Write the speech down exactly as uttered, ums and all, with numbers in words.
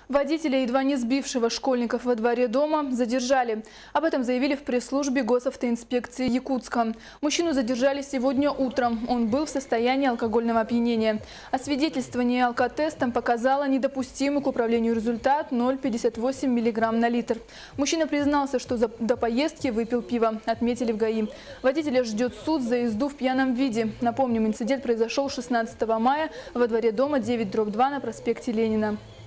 Водителя, едва не сбившего школьников во дворе дома, задержали. Об этом заявили в пресс-службе госавтоинспекции Якутска. Мужчину задержали сегодня утром. Он был в состоянии алкогольного опьянения. Освидетельствование алкотестом показало недопустимый к управлению результат ноль целых пятьдесят восемь миллиграмм на литр. Мужчина признался, что за, до поездки выпил пиво, отметили в ГАИ. Водителя ждет суд за езду в пьяном виде. Напомним, инцидент произошел шестнадцатого мая во дворе дома девять дробь два на проспекте Ленина.